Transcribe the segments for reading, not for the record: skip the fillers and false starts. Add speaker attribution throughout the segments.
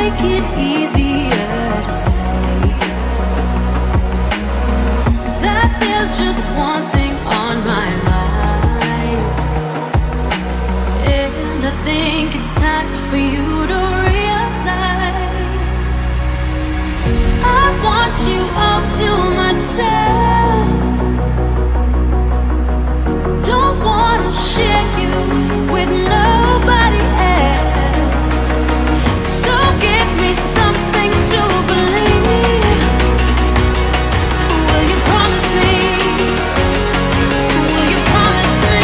Speaker 1: make it easier to say that there's just one thing on my mind, and I think it's time for you to realize I want you all to myself. Don't wanna share you with nobody else. So give me something to believe. Will you promise me? Will you promise me?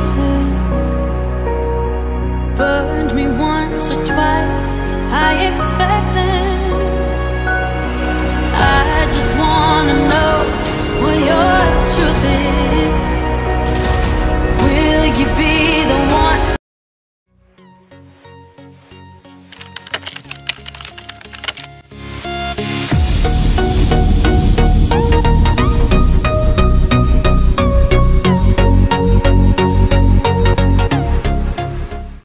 Speaker 1: Burned me once or twice, I expect